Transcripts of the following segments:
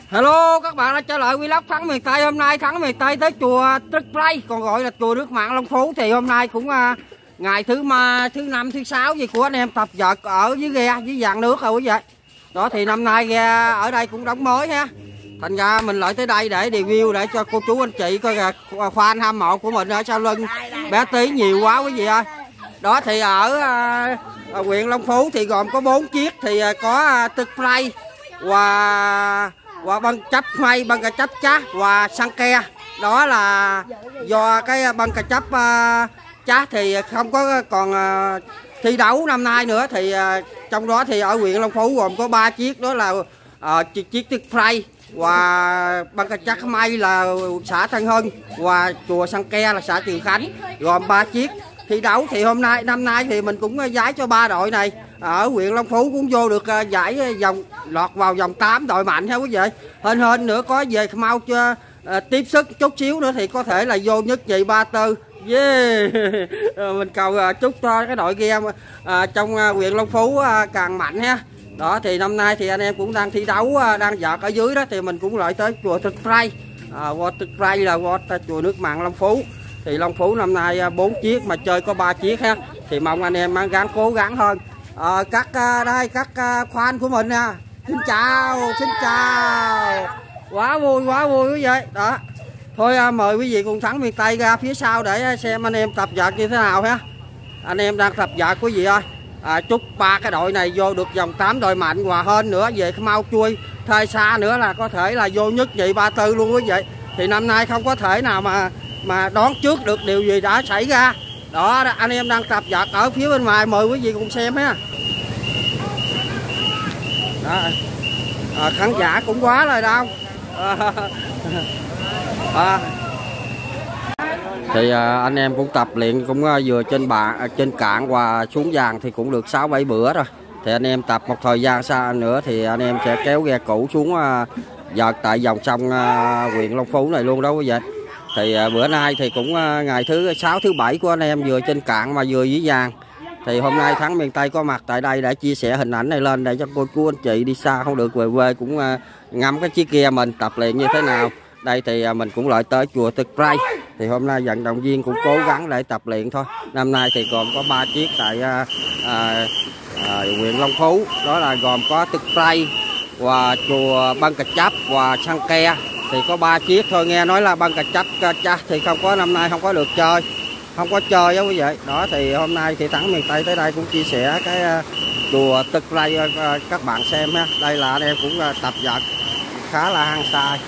Hello, các bạn đã trở lại vlog Thắng miền Tây. Hôm nay Thắng miền Tây tới chùa Tức Pray, còn gọi là chùa Nước Mặn Long Phú. Thì hôm nay cũng ngày thứ năm, thứ sáu gì của anh em tập vợt ở dưới ghe, dưới dàn nước rồi quý vị. Đó thì năm nay ghe ở đây cũng đóng mới ha. Thành ra mình lại tới đây để review để cho cô chú anh chị coi fan hâm mộ của mình ở sau lưng bé tí nhiều quá quý vị ơi. Đó thì ở huyện Long Phú thì gồm có 4 chiếc, thì có Tức Pray và băng chấp may, băng cà chấp chá và xăng ke. Đó là do cái băng cà chấp chá thì không có còn thi đấu năm nay nữa, thì trong đó thì ở huyện Long Phú gồm có 3 chiếc, đó là chiếc Tức Pray và băng cà chắc may là xã Tân Hưng và chùa xăng ke là xã Trường Khánh, gồm 3 chiếc thi đấu. Thì năm nay thì mình cũng giải cho 3 đội này ở huyện Long Phú cũng vô được giải vòng lọt vào vòng 8 đội mạnh ha quý vị. Hên nữa có về mau cho tiếp sức chút xíu nữa thì có thể là vô nhất nhì 3 tư. Yeah. Mình cầu chúc cho cái đội ghe trong huyện Long Phú càng mạnh ha. Đó thì năm nay thì anh em cũng đang thi đấu, đang vợt ở dưới đó, thì mình cũng lại tới chùa Tức Pray. Tức Pray là chùa Nước Mặn Long Phú. Thì Long Phú năm nay 4 chiếc mà chơi có 3 chiếc ha. Thì mong anh em gắng cố gắng hơn. Các fan của mình nha. Xin chào. Quá vui quý vị. Đó. Thôi mời quý vị cùng Thắng miền Tây ra phía sau để xem anh em tập vợt như thế nào ha. Anh em đang tập vợt quý vị ơi. Chúc 3 cái đội này vô được vòng 8 đội mạnh, và hên nữa về mau chui thay xa nữa là có thể là vô nhất nhì 3 tư luôn quý vị. Thì năm nay không có thể nào mà đoán trước được điều gì đã xảy ra. Đó, anh em đang tập vợt ở phía bên ngoài, mời quý vị cùng xem ha. Đó. Khán giả cũng quá rồi đâu. Thì anh em cũng tập luyện cũng vừa trên cạn và xuống dàn thì cũng được 6-7 bữa rồi. Thì anh em tập một thời gian xa nữa thì anh em sẽ kéo ghe cũ xuống vợt tại dòng sông huyện Long Phú này luôn đó quý vị. Thì bữa nay thì cũng ngày thứ 6, thứ 7 của anh em vừa trên cạn mà vừa dưới dàn. Thì hôm nay Thắng miền Tây có mặt tại đây để chia sẻ hình ảnh này lên để cho cô chú anh chị đi xa không được về quê cũng ngắm cái chiếc ghe mình tập luyện như thế nào. Đây thì mình cũng lại tới chùa Tức Pray. Thì hôm nay vận động viên cũng cố gắng để tập luyện thôi. Năm nay thì gồm có 3 chiếc tại huyện Long Phú. Đó là gồm có Tức Pray và chùa băng cà chấp và xăng ke. Thì có 3 chiếc thôi, nghe nói là băng cà chấp thì không có, năm nay không có được chơi, không có chơi đó quý vị. Đó thì hôm nay thì Thắng miền Tây tới đây cũng chia sẻ cái chùa Tức Pray các bạn xem ha. Đây là anh em cũng tập vợt khá là hăng say.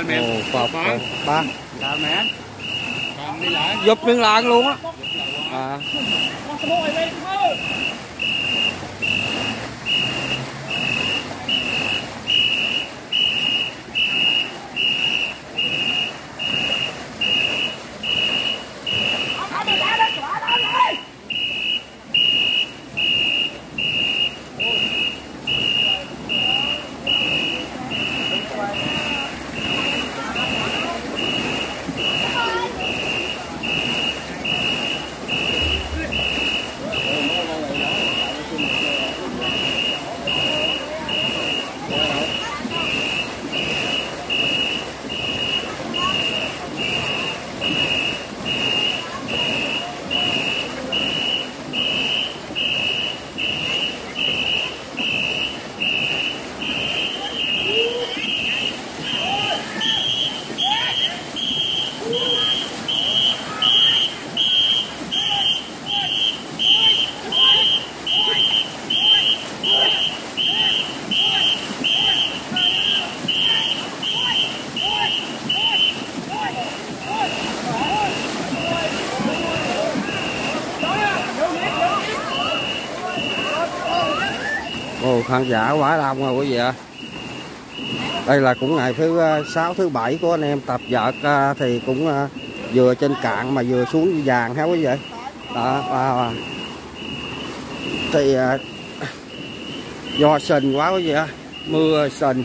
mẹ. Ba. Là mẹ. Đi lại. Giúp miếng lạng luôn á. À. Ồ, khán giả quá đông rồi quý vị ạ. Đây là cũng ngày thứ 6 thứ 7 của anh em tập vợt, thì cũng vừa trên cạn mà vừa xuống vàng ha quý vị. Đó, thì do sình quá quý vị ạ, mưa sình.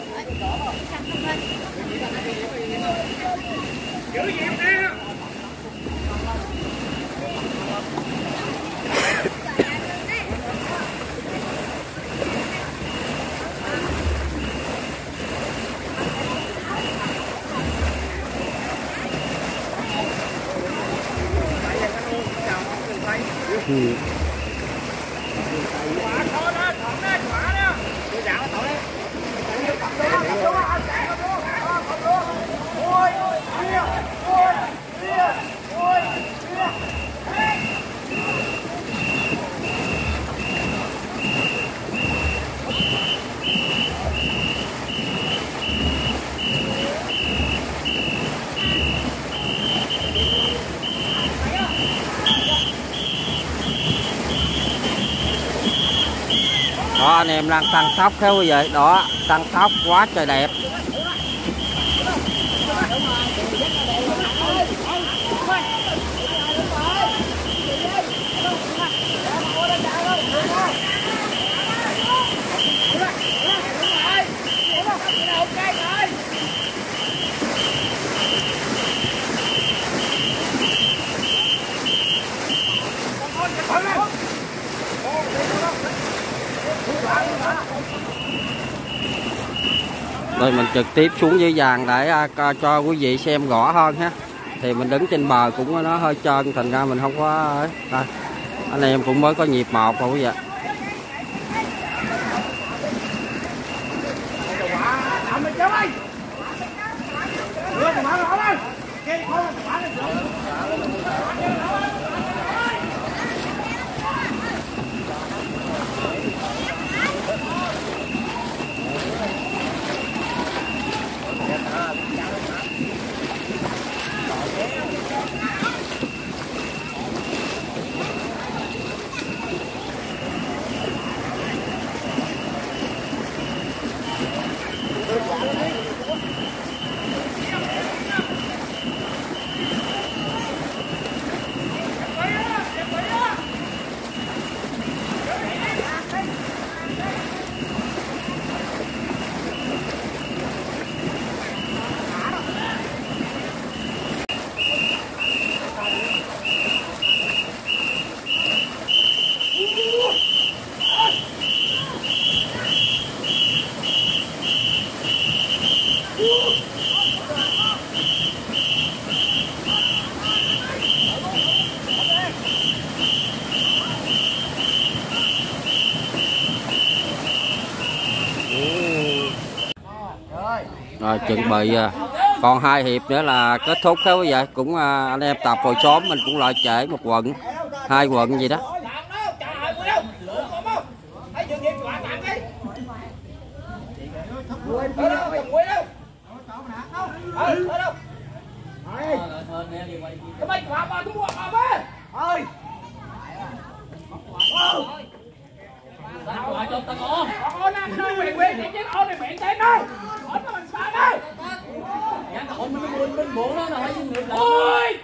Đó, anh em đang tăng tốc theo quý vị. Đó, tăng tốc quá trời đẹp. Rồi mình trực tiếp xuống dưới vàng để cho quý vị xem rõ hơn ha. Thì mình đứng trên bờ cũng nó hơi trơn, thành ra mình không có đây. Anh em cũng mới có nhịp 1 thôi quý vị. Rồi chuẩn bị còn 2 hiệp nữa là kết thúc đó quý vị. Cũng anh em tập hồi sớm mình cũng lại trễ 1 quận 2 quận gì đó. Ở đâu? Cái mấy quả ba tôi mua quả ba. Ơi. Quả cho tao ngon. Con nè, nơi quyền quyền chứ con này miệng tên đâu. Ổn mà mình sao đây? Ổn mình buồn đó là phải người làm. Ôi.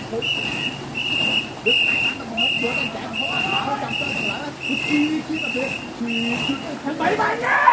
Bảy bạn nha.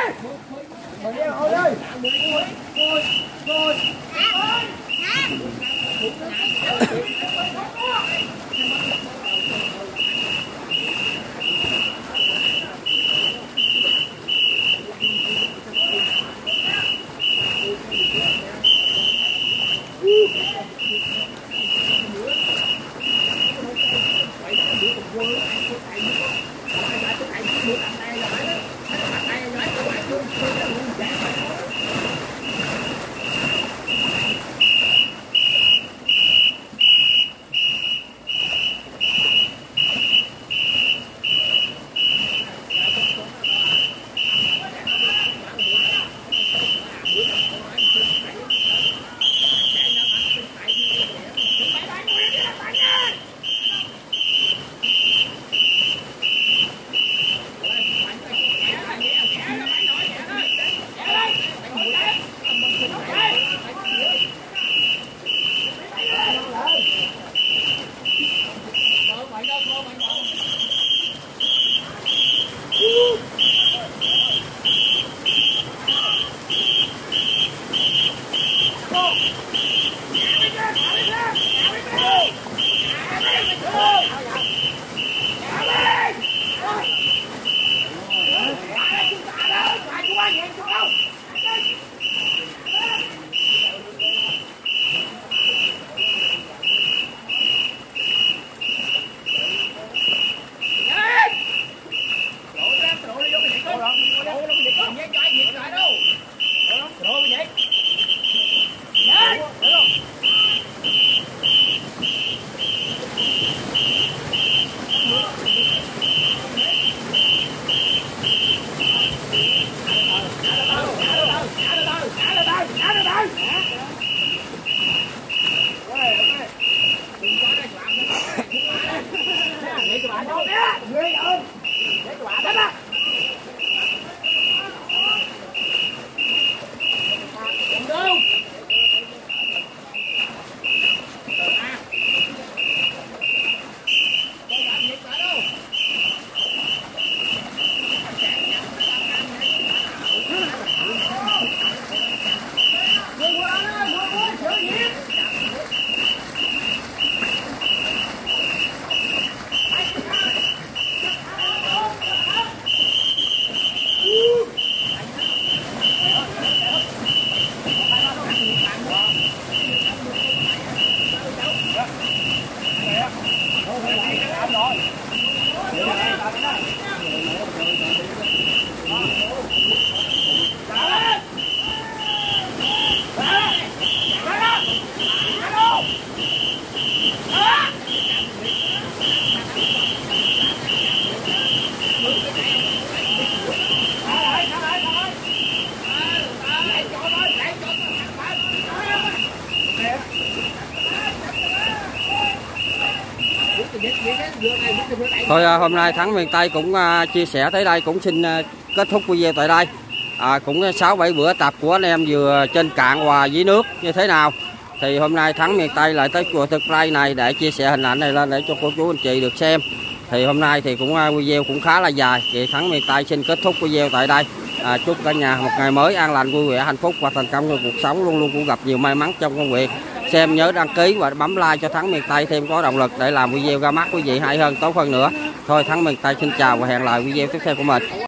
Thôi hôm nay Thắng Miền Tây cũng chia sẻ tới đây, cũng xin kết thúc video tại đây. Cũng 6-7 bữa tập của anh em vừa trên cạn hòa dưới nước như thế nào. Thì hôm nay Thắng Miền Tây lại tới chùa Thực Pray này để chia sẻ hình ảnh này lên để cho cô chú anh chị được xem. Thì hôm nay thì cũng video cũng khá là dài. Thì Thắng Miền Tây xin kết thúc video tại đây. Chúc cả nhà một ngày mới an lành, vui vẻ, hạnh phúc và thành công trong cuộc sống, luôn luôn cũng gặp nhiều may mắn trong công việc. Xem nhớ đăng ký và bấm like cho Thắng Miền Tây thêm có động lực để làm video ra mắt quý vị hay hơn, tốt hơn nữa. Thôi Thắng Miền Tây xin chào và hẹn lại video tiếp theo của mình.